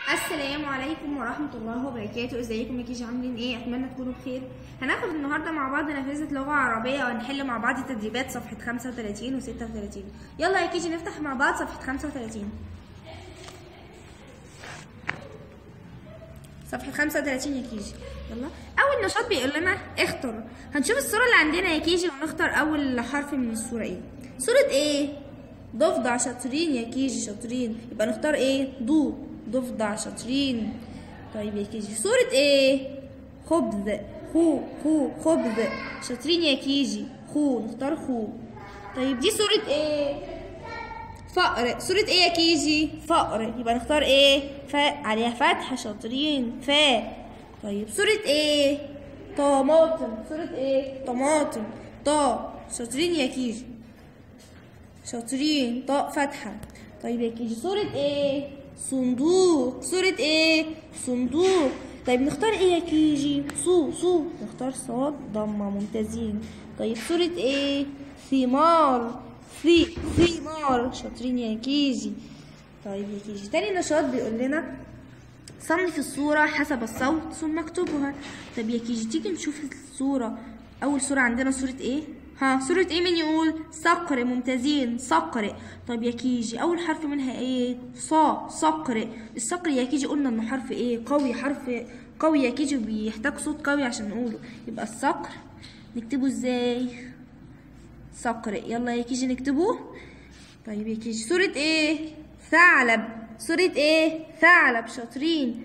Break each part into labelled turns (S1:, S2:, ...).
S1: السلام عليكم ورحمة الله وبركاته. ازيكم يا كيجي؟ عاملين ايه؟ اتمنى تكونوا بخير. هناخد النهارده مع بعض نافذة لغة عربية وهنحل مع بعض تدريبات صفحة 35 و 36. يلا يا كيجي نفتح مع بعض صفحة 35. صفحة 35 يا كيجي. يلا أول نشاط بيقول لنا اختر. هنشوف الصورة اللي عندنا يا كيجي ونختار أول حرف من الصورة ايه؟ صورة ايه؟ ضفدع. شاطرين يا كيجي، شاطرين. يبقى نختار ايه؟ ضفدع. شاطرين. طيب يا كيجي صورة ايه؟ خبز. خبز. شاطرين يا كيجي. نختار خو. طيب دي صورة ايه؟ فقر. صورة ايه يا كيجي؟ فقر. يبقى نختار ايه؟ عليها فتحة. شاطرين. طيب صورة ايه؟ طماطم. صورة ايه؟ طماطم. شاطرين يا كيجي، شاطرين. فتحة. طيب يا كيجي صورة ايه؟ صندوق. صورة ايه؟ صندوق. طيب نختار ايه يا كيجي؟ نختار صاد ضمة. ممتازين. طيب صورة ايه؟ ثمار. ثمار. شاطرين يا كيجي. طيب يا كيجي تاني نشاط بيقول لنا صنف الصورة حسب الصوت ثم اكتبها. طب يا كيجي تيجي نشوف الصورة. أول صورة عندنا صورة ايه؟ صورة ايه؟ مين يقول؟ صقر. ممتازين. صقر. طب يا كيجي أول حرف منها ايه؟ صقر. الصقر يا كيجي قلنا إنه حرف ايه؟ قوي. حرف قوي يا كيجي وبيحتاج صوت قوي عشان نقوله. يبقى الصقر نكتبه ازاي؟ صقر. يلا يا كيجي نكتبه. طيب يا كيجي صورة ايه؟ ثعلب. صورة ايه؟ ثعلب. شاطرين.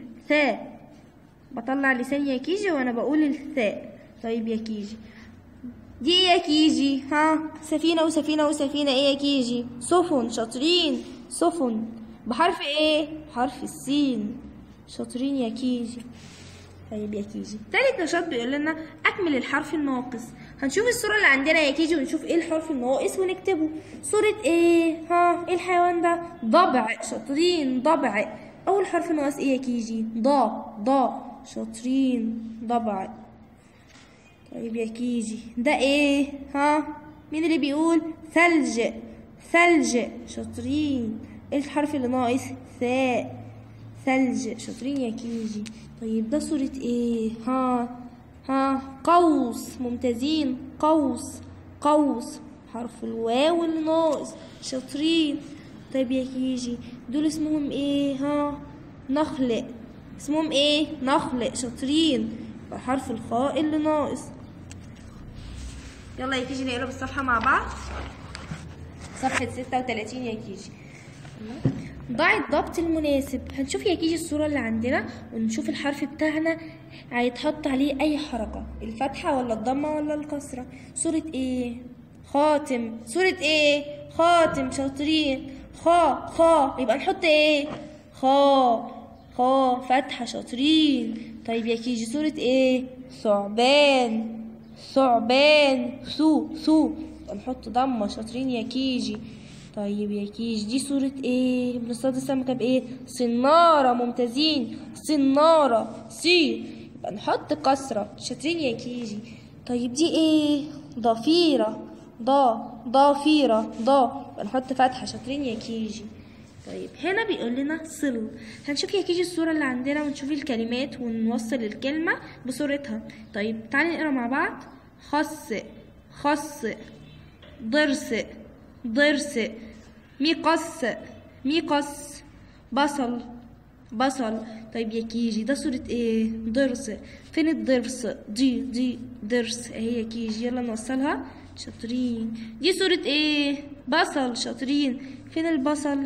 S1: بطلع لساني يا كيجي وانا بقول الثاء. طيب يا كيجي دي ايه يا كيجي؟ سفينة وسفينة. ايه يا كيجي؟ سفن. شاطرين. سفن. بحرف ايه؟ بحرف السين. شاطرين يا كيجي. طيب يا كيجي تالت نشاط بيقول لنا اكمل الحرف الناقص. هنشوف الصورة اللي عندنا يا كيجي ونشوف ايه الحرف الناقص ونكتبه. صورة ايه؟ ايه الحيوان ده؟ ضبع. شاطرين. ضبع. اول حرف ناقص ايه يا كيجي؟ شاطرين. ضبع. طيب يا كيجي ده ايه؟ مين اللي بيقول؟ ثلج. شاطرين. ايه الحرف اللي ناقص؟ ثلج. شاطرين يا كيجي. طيب ده صورة ايه؟ قوس. ممتازين. قوس. حرف الواو اللي ناقص. شاطرين. طيب يا كيجي دول اسمهم ايه؟ نخل. اسمهم ايه؟ نخل. شاطرين. حرف الخاء اللي ناقص. يلا يا كيجي نقلب الصفحة مع بعض. صفحة 36 يا كيجي. ضع الضبط المناسب. هنشوف يا كيجي الصورة اللي عندنا ونشوف الحرف بتاعنا هيتحط عليه أي حركة، الفتحة ولا الضمة ولا الكسرة. صورة ايه؟ خاتم. صورة ايه؟ خاتم. شاطرين. يبقى نحط ايه؟ فتحة. شاطرين. طيب يا كيجي صورة ايه؟ ثعبان. يبقى نحط ضمة. شاطرين يا كيجي. طيب يا كيجي دي صورة ايه؟ بنصطاد السمكة بايه؟ صنارة. ممتازين. صنارة. يبقى نحط كسرة. شاطرين يا كيجي. طيب دي ايه؟ ضفيرة. ضفيرة. يبقى نحط فتحة. شاطرين يا كيجي. طيب هنا بيقول لنا صل. هنشوف يا كيجي الصورة اللي عندنا ونشوف الكلمات ونوصل الكلمة بصورتها. طيب تعالي نقرا مع بعض. خص. ضرس. مقص. بصل. طيب يا كيجي ده صورة ايه؟ ضرس. فين الضرس؟ دي ضرس اهي يا كيجي. يلا نوصلها. شاطرين. دي صورة ايه؟ بصل. شاطرين. فين البصل؟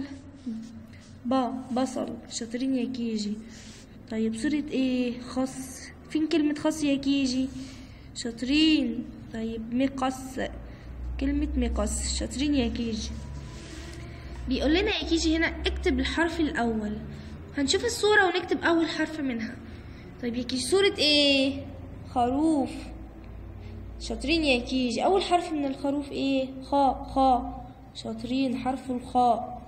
S1: بصل. شاطرين يا كيجي. طيب صورة ايه؟ خص. فين كلمة خص يا كيجي؟ شاطرين. طيب مقص. كلمة مقص. شاطرين يا كيجي. بيقول لنا يا كيجي هنا اكتب الحرف الأول. هنشوف الصورة ونكتب أول حرف منها. طيب يا كيجي صورة ايه؟ خروف. شاطرين يا كيجي. أول حرف من الخروف ايه؟ شاطرين. حرف الخاء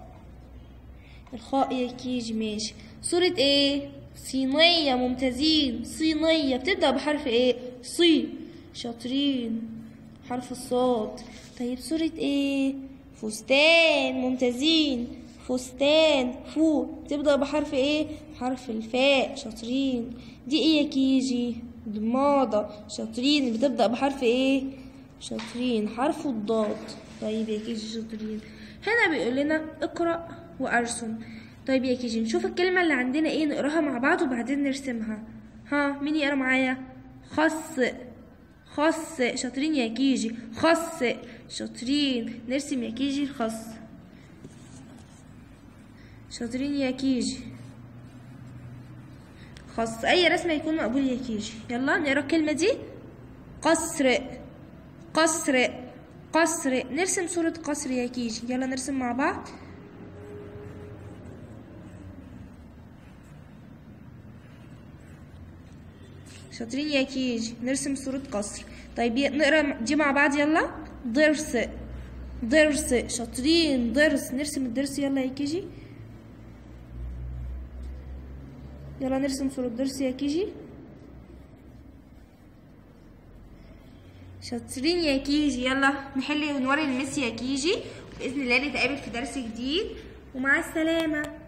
S1: يا كيجي. ماشي. صورة ايه؟ صينية. ممتازين. صينية بتبدأ بحرف ايه؟ شاطرين. حرف الصاد. طيب صورة ايه؟ فستان. ممتازين. فستان. فو بتبدأ بحرف ايه؟ حرف الفاء. شاطرين. دي ايه يا كيجي؟ ضمادة. شاطرين. بتبدأ بحرف ايه؟ شاطرين. حرف الضاد. طيب يا كيجي شاطرين. هنا بيقول لنا اقرأ وارسم. طيب يا كيجي نشوف الكلمة اللي عندنا ايه، نقراها مع بعض وبعدين نرسمها. ها مين يقرا معايا؟ خص. خص. شاطرين يا كيجي. خص. شاطرين. نرسم يا كيجي الخص. شاطرين يا كيجي. خص. اي رسمة يكون مقبول يا كيجي. يلا نقرا الكلمة دي. قصر. قصر. قصر. نرسم صورة قصر يا كيجي. يلا نرسم مع بعض. شاطرين يا كيجي. نرسم صورة قصر. طيب نقرا دي مع بعض. يلا. ضرس. ضرس. شاطرين. ضرس. نرسم الضرس. يلا يا كيجي. يلا نرسم صورة ضرس يا كيجي. شاطرين يا كيجي. يلا نحل ونوري المس يا كيجي. بإذن الله نتقابل في درس جديد ومع السلامة.